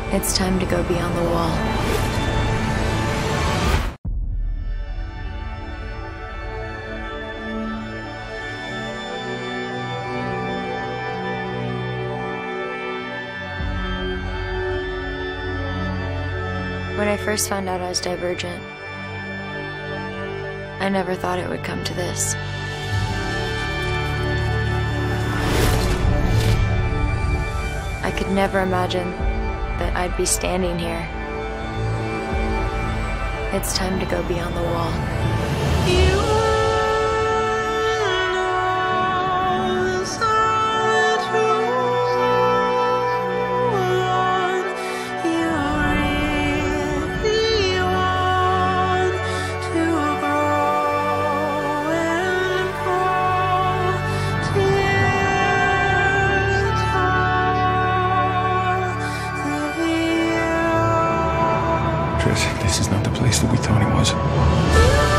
It's time to go beyond the wall. When I first found out I was divergent, I never thought it would come to this. I could never imagine that I'd be standing here. It's time to go beyond the wall. This is not the place that we thought it was.